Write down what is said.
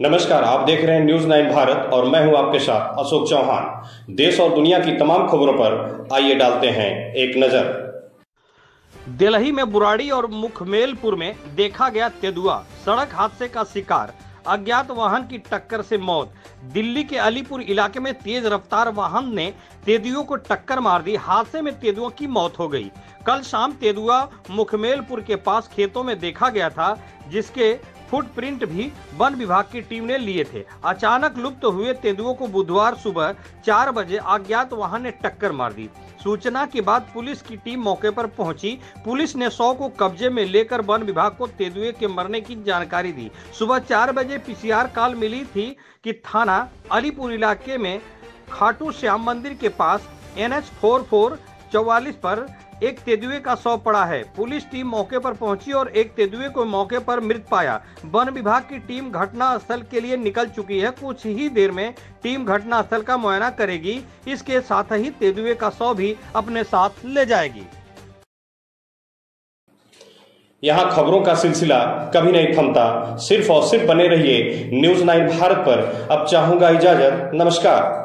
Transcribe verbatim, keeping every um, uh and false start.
नमस्कार, आप देख रहे हैं न्यूज नाइन भारत और मैं हूं आपके साथ अशोक चौहान। देश और दुनिया की तमाम खबरों पर आइए डालते हैं एक नजर। दिल्ली में बुराड़ी और मुखमेलपुर में देखा गया तेंदुआ, सड़क हादसे का शिकार, अज्ञात वाहन की टक्कर से मौत। दिल्ली के अलीपुर इलाके में तेज रफ्तार वाहन ने तेंदुओं को टक्कर मार दी। हादसे में तेंदुओं की मौत हो गई। कल शाम तेंदुआ मुखमेलपुर के पास खेतों में देखा गया था, जिसके फुटप्रिंट भी वन विभाग की टीम ने लिए थे। अचानक लुप्त हुए तेंदुओं को बुधवार सुबह चार बजे अज्ञात वाहन ने टक्कर मार दी। सूचना के बाद पुलिस की टीम मौके पर पहुंची। पुलिस ने शव को कब्जे में लेकर वन विभाग को तेंदुए के मरने की जानकारी दी। सुबह चार बजे पीसीआर कॉल मिली थी कि थाना अलीपुर इलाके में खाटू श्याम मंदिर के पास एन एच फोर फोर चौवालीस पर एक तेंदुए का शव पड़ा है। पुलिस टीम मौके पर पहुंची और एक तेंदुए को मौके पर मृत पाया। वन विभाग की टीम घटनास्थल के लिए निकल चुकी है। कुछ ही देर में टीम घटनास्थल का मुआयना करेगी। इसके साथ ही तेंदुए का शव भी अपने साथ ले जाएगी। यहाँ खबरों का सिलसिला कभी नहीं थमता। सिर्फ और सिर्फ बने रहिए न्यूज नाइन भारत पर। अब चाहूंगा इजाजत। नमस्कार।